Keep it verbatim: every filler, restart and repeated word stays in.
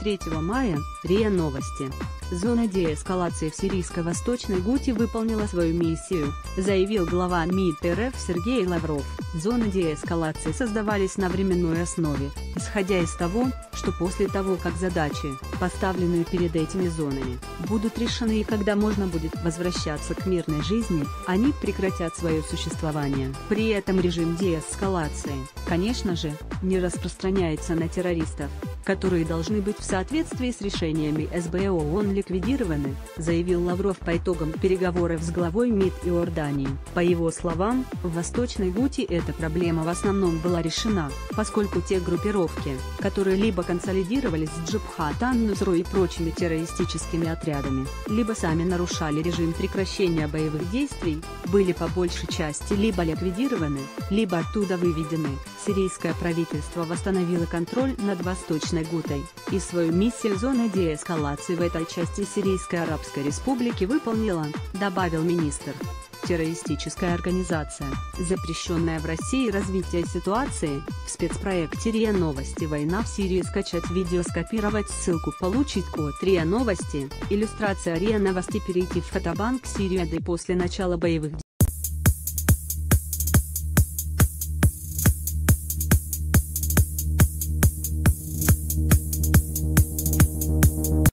третьего мая, РИА Новости. Зона деэскалации в сирийской Восточной Гуте выполнила свою миссию, заявил глава МИД РФ Сергей Лавров. Зоны деэскалации создавались на временной основе, исходя из того, что после того, как задачи, поставленные перед этими зонами, будут решены и когда можно будет возвращаться к мирной жизни, они прекратят свое существование. При этом режим деэскалации, конечно же, не распространяется на террористов, которые должны быть в соответствии с решениями эс бэ о ООН ликвидированы, заявил Лавров по итогам переговоров с главой МИД Иордании. По его словам, в Восточной Гуте эта проблема в основном была решена, поскольку те группировки, которые либо консолидировались с Джабхат ан-Нусра и прочими террористическими отрядами, либо сами нарушали режим прекращения боевых действий, были по большей части либо ликвидированы, либо оттуда выведены. Сирийское правительство восстановило контроль над Восточной Гутой, и свою миссию зоны деэскалации в этой части Сирийской Арабской Республики выполнила, добавил министр. Террористическая организация, запрещенная в России развитие ситуации, в спецпроекте РИА Новости «Война в Сирии». Скачать видео, скопировать ссылку, получить код РИА Новости, иллюстрация РИА Новости, перейти в фотобанк Сирия после начала боевых действий.